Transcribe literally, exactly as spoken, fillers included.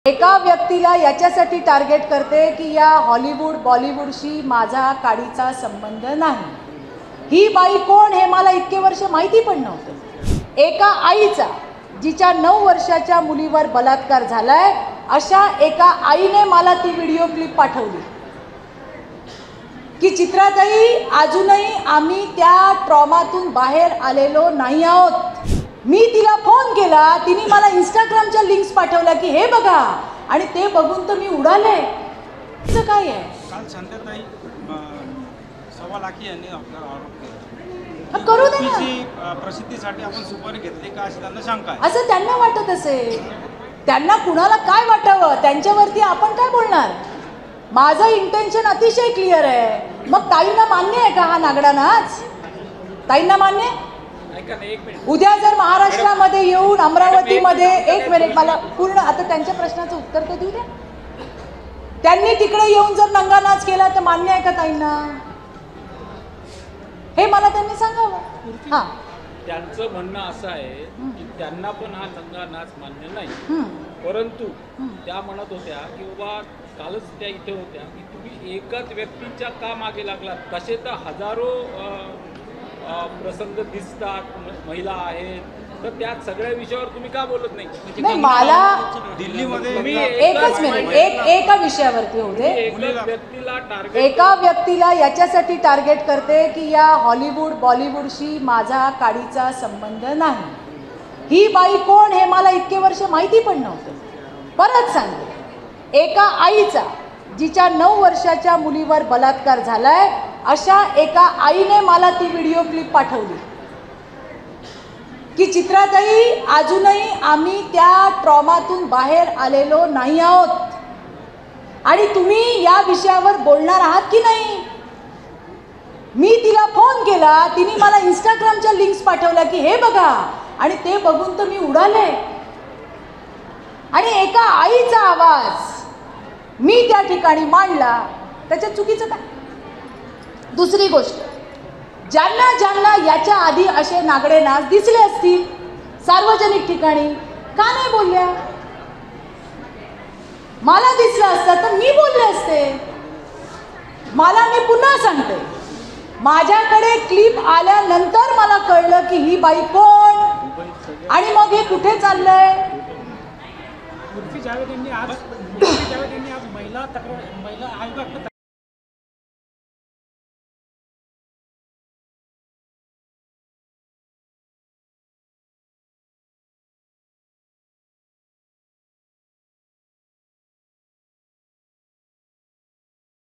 एका व्यक्तीला याच्यासाठी टार्गेट करते की या हॉलिवूड बॉलिवूडशी माझा काडीचा संबंध नाही। ही बाई कोण हे मला इतके वर्ष माहिती पण नव्हतं। एका आईचा जिच्या नऊ वर्षाच्या मुलीवर बलात्कार झालाय अशा एका आईने मला ती व्हिडिओ क्लिप पाठवली की चित्राताई अजूनही आम्ही त्या ट्रॉमातून बाहेर आलेलो नाही आहोत। मी तिला फोन केला, तिने मला इंस्टाग्रामच्या लिंक्स पाठवल्या की हे बघा, आणि ते बघून तर मी उडाले। असं काय आहे? काल संध्याकाळी सव्वा लाखी यांनी आपला आरोप केला। करू दे ना, प्रसिद्धीसाठी आपण सुपारी घेतली का अशी त्यांना शंका आहे। असं त्यांना वाटत असेल, त्यांना कुणाला काय वाटावं त्यांच्यावरती आपण काय बोलणार। माझं इंटेन्शन अतिशय क्लिअर आहे। मग ताईंना मान्य आहे का हा नागडा नाच? ताईंना मान्य? उद्या जर महाराष्ट्रामध्ये येऊन अमरावतीमध्ये एक मिनिट मला पूर्ण आता त्यांच्या प्रश्नाचं उत्तर तर देऊ द्या। त्यांनी तिकडे येऊन जर नंगा नाच केला तर मान्य आहे का ताईंना? हे मला त्यांनी सांगावं। हां, त्यांचं म्हणणं असं आहे की त्यांना पण हा नंगा नाच मान्य नाही, परंतु त्या म्हणत होत्या की बाबा कालच त्या इथे होत्या की तुम्ही एकाच व्यक्तीच्या का मागे लागलात। तसे तर हजारो प्रसंग दिसतात, महिला आहेत, तर त्या सगळ्या विषयावर तुम्ही का बोलत नाही? नाही, मला दिल्लीमध्ये एकच मिनिट एक एका विषयावरती होते। एका व्यक्तीला टार्गेट एका व्यक्तीला याच्यासाठी टार्गेट करते की या हॉलिवूड बॉलिवूडशी माझा काडीचा संबंध नाही। ही बाई कोण हे मला इतके वर्ष माहिती पण नव्हतं। परत सांगते, एका आईचा जिच्या नऊ वर्षाच्या मुलीवर बलात्कार झालाय अशा एका आईने मला ती व्हिडिओ क्लिप पाठवली की चित्राताई अजूनही आम्ही त्या ट्रॉमातून बाहेर आलेलो नाही आहोत आणि तुम्ही या विषयावर बोलणार आहात की नाही। मी तिला फोन केला, तिने मला इंस्टाग्रामच्या लिंक्स पाठवल्या की हे बघा, आणि ते बघून तर मी उडाले। आणि एका आईचा आवाज मी त्या ठिकाणी मांडला, त्याच्यात चुकीचं काय? दुसरी गोष्ट, ज्यांना ज्यांना याच्या आधी असे नागडे नाच दिसले असतील सार्वजनिक ठिकाणी, का नाही बोलल्या? मला दिसलं असतं तर मी बोलले असते। मला, मी पुन्हा सांगते, माझ्याकडे क्लिप आल्यानंतर मला कळलं की ही बाई कोण आणि मग हे कुठे चाललंय। उर्फी जावेद यांनी आज उर्फी जावेद यांनी आज महिला तक्रार महिला आयोगाकडे